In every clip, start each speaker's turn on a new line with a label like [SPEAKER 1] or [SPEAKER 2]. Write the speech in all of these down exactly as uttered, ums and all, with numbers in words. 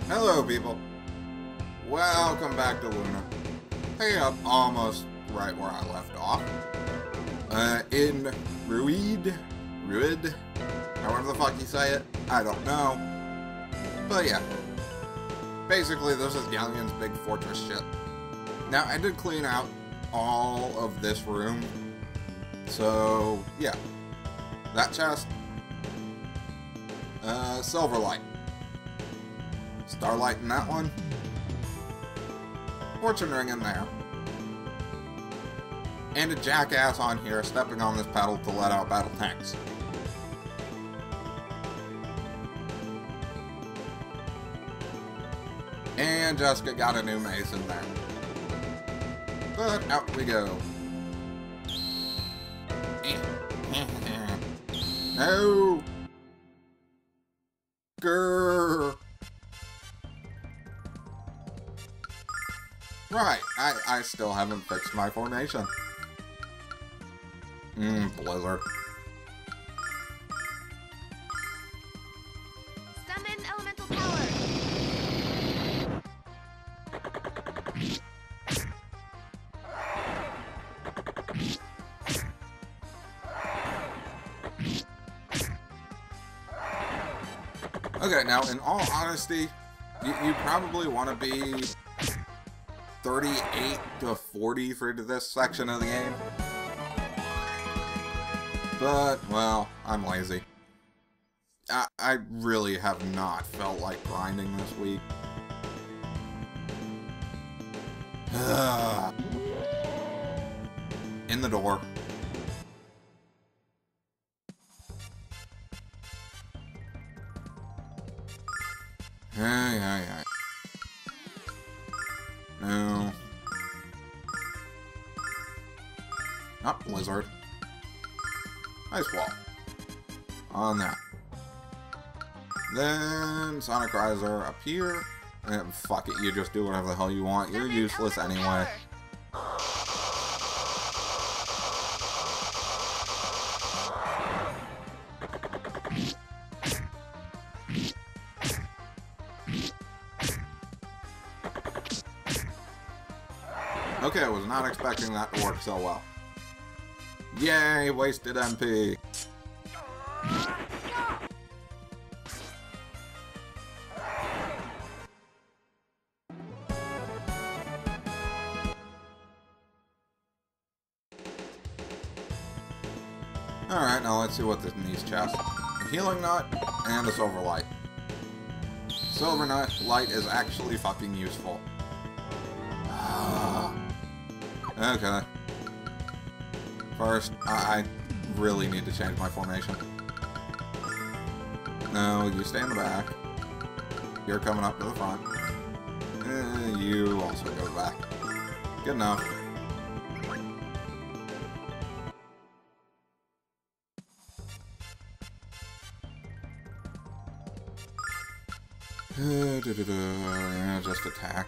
[SPEAKER 1] Hello, people. Welcome back to Lunar. Hey, up almost right where I left off. Uh, in Ruid, Ruid, however the fuck you say it, I don't know. But yeah, basically this is Galleon's big fortress shit. Now, I did clean out all of this room, so yeah, that chest, uh, Silverlight. Starlight in that one. Fortune ring in there. And a jackass on here stepping on this pedal to let out battle tanks. And Jessica got a new mace in there. But out we go. No! Grrr! Right, I, I still haven't fixed my formation. Mmm, Blizzard.
[SPEAKER 2] Summon elemental power.
[SPEAKER 1] Okay, now in all honesty, you, you probably want to be thirty-eight to forty for this section of the game. But, well, I'm lazy. I, I really have not felt like grinding this week. In the door. Hey, hey, hey. No. Not Blizzard. Ice Wall. On that. Then Sonic Riser up here. And fuck it, you just do whatever the hell you want. You're useless anyway. Okay, I was not expecting that to work so well. Yay, wasted M P. Alright, now let's see what's in these chests. A healing nut and a silver light. Silver nut light is actually fucking useful. Okay. First, I, I really need to change my formation. No, you stay in the back. You're coming up to the front. Eh, you also go back. Good enough. Yeah, just attack.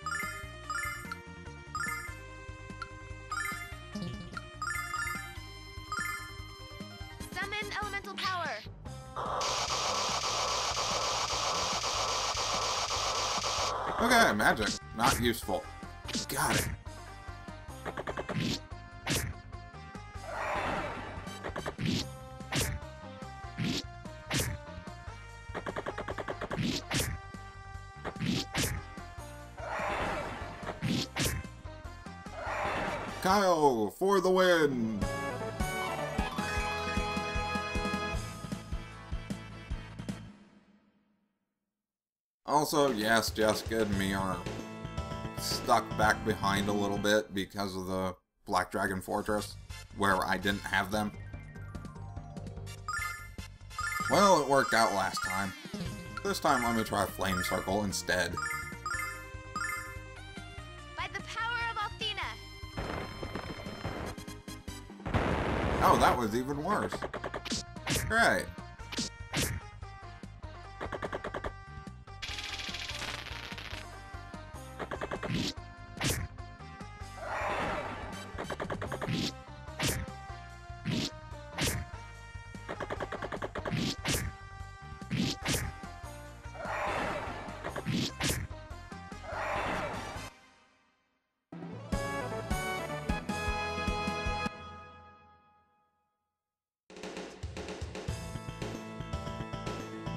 [SPEAKER 2] Summon elemental power.
[SPEAKER 1] Okay, magic. Not useful. Got it. Kyle, for the win! Also, yes, Jessica and me are stuck back behind a little bit because of the Black Dragon Fortress, where I didn't have them. Well, it worked out last time. This time, let me try Flame Circle instead.
[SPEAKER 2] By the power of Althena.
[SPEAKER 1] Oh, that was even worse. Right.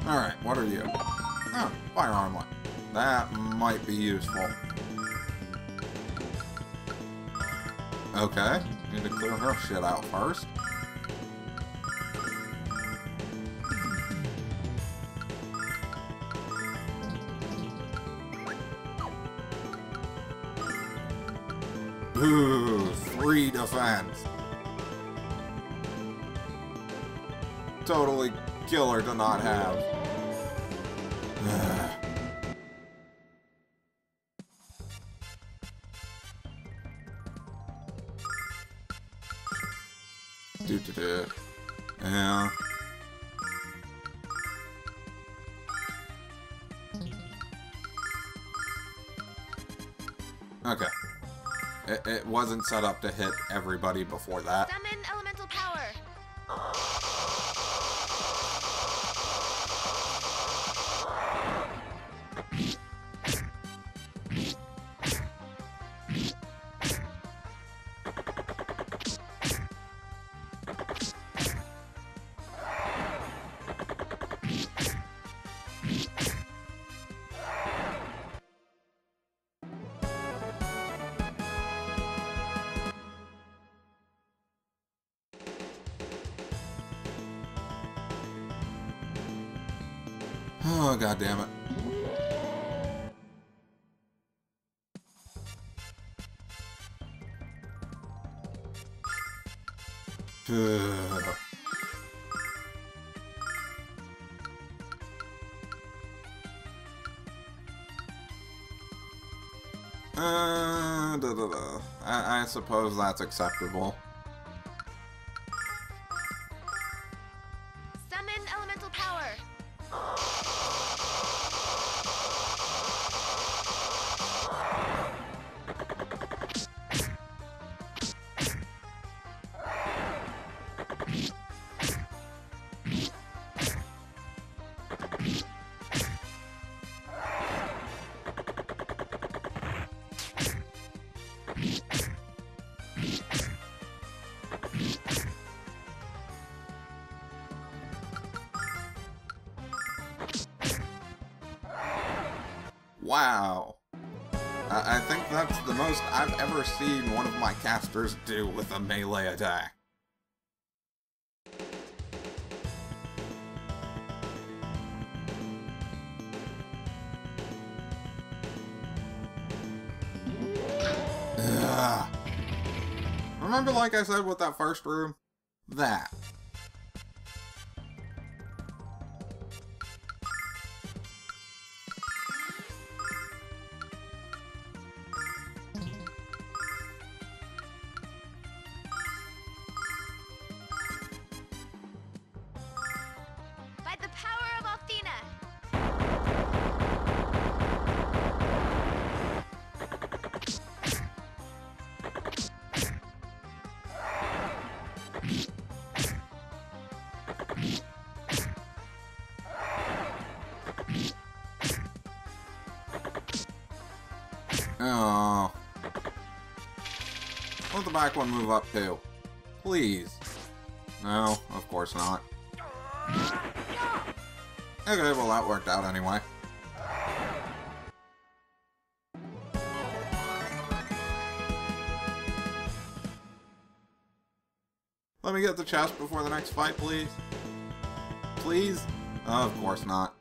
[SPEAKER 1] Alright, what are you? Oh, fire armlet. That might be useful. Okay, need to clear her shit out first. Ooh, three defense. Totally killer to not have. do do do. Yeah. Okay. It, it wasn't set up to hit everybody before that.
[SPEAKER 2] Summon elemental power.
[SPEAKER 1] Oh, god damn it. Uh, da, da, da. I, I suppose that's acceptable.
[SPEAKER 2] Summon elemental power.
[SPEAKER 1] Wow. I, I think that's the most I've ever seen one of my casters do with a melee attack. Ugh. Remember, like I said with that first room? That.
[SPEAKER 2] By the power of Althena.
[SPEAKER 1] Oh. Let the back one move up too. Please. No, of course not. Okay, well that worked out anyway. Let me get the chest before the next fight, please. Please? Oh, of course not.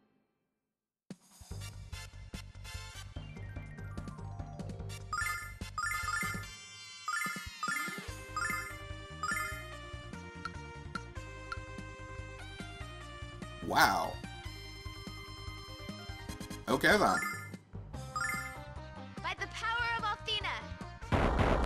[SPEAKER 1] Wow. Okay then.
[SPEAKER 2] By the power of Althena.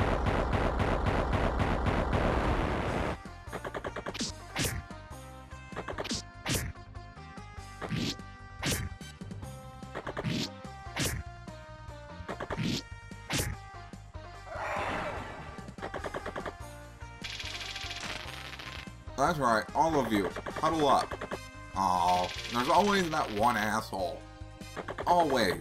[SPEAKER 1] That's right, all of you, huddle up. Oh, there's always that one asshole. Always.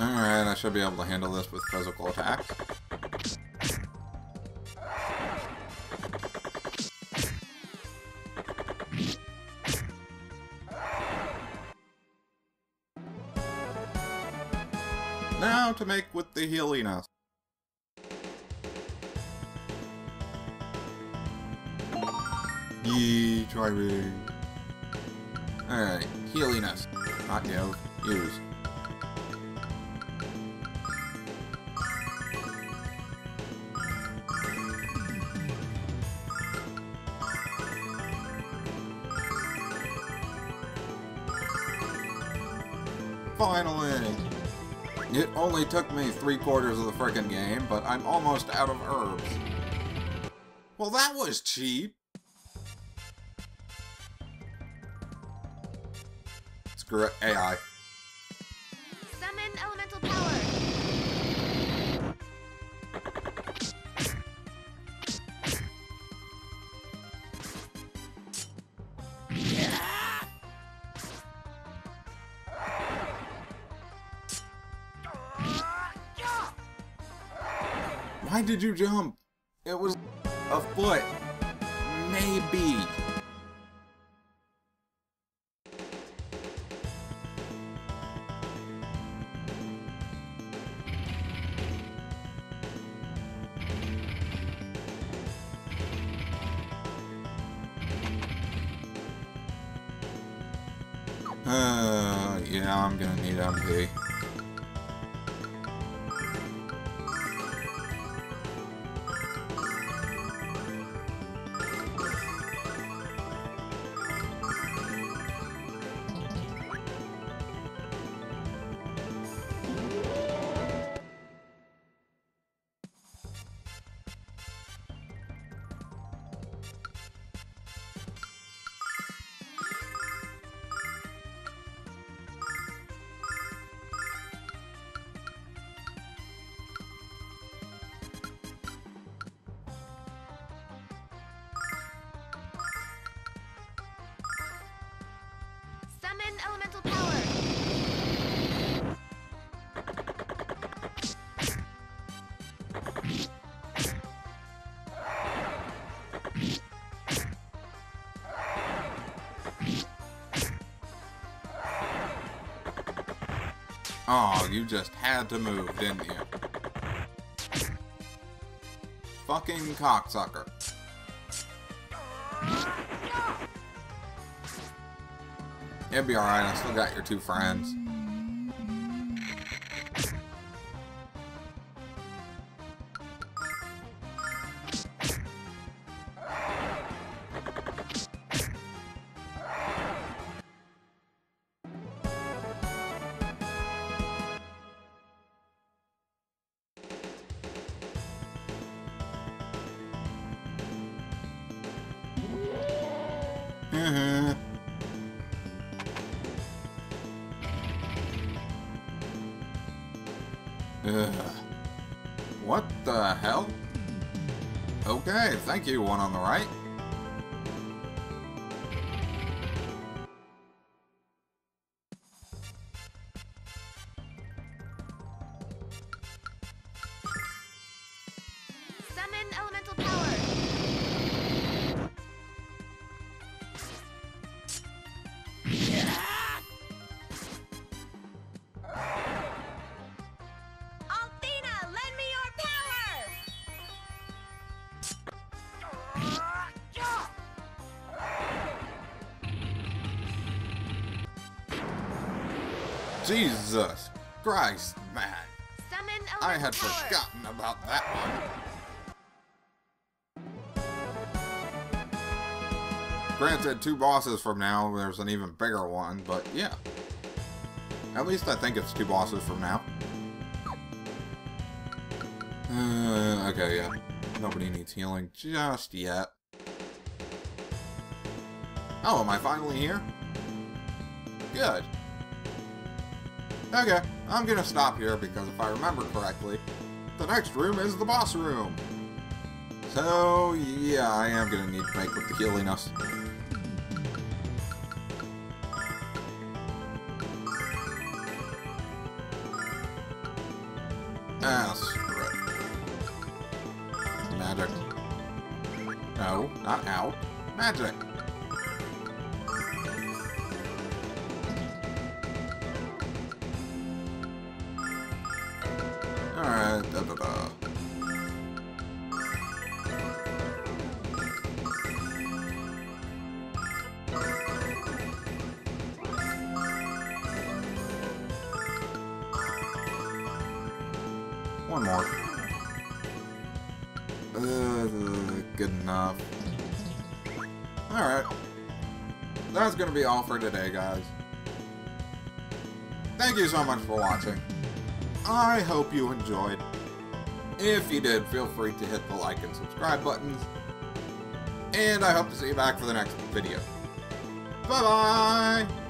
[SPEAKER 1] Alright, I should be able to handle this with physical attacks. Now to make with the healiness. Yee, try me. Alright, healiness. Not give, use. Finally! It only took me three quarters of the frickin' game, but I'm almost out of herbs. Well, that was cheap! Screw it, A I.
[SPEAKER 2] Summon elemental power.
[SPEAKER 1] Why did you jump? It was a foot. Maybe. Uh, yeah, I'm gonna need M P.
[SPEAKER 2] Summon elemental power.
[SPEAKER 1] Oh, you just had to move, didn't you? Fucking cocksucker. It'll be alright, I still got your two friends. Mm-hmm. Ugh. What the hell? Okay, thank you, one on the right.
[SPEAKER 2] Summon elemental power. Althena, lend me your power!
[SPEAKER 1] Jesus Christ, man.
[SPEAKER 2] Summon elemental
[SPEAKER 1] I had
[SPEAKER 2] power.
[SPEAKER 1] forgotten about that one. Granted, two bosses from now, there's an even bigger one, but yeah. At least I think it's two bosses from now. Uh, okay, yeah. Nobody needs healing just yet. Oh, am I finally here? Good. Okay, I'm gonna stop here because if I remember correctly, the next room is the boss room. So, yeah, I am gonna need to make with the healiness. Ah, screw it. Magic. No, not out. Magic. Alright, da da da. One more. Uh, good enough. Alright. That's gonna be all for today, guys. Thank you so much for watching. I hope you enjoyed. If you did, feel free to hit the like and subscribe buttons. And I hope to see you back for the next video. Bye-bye!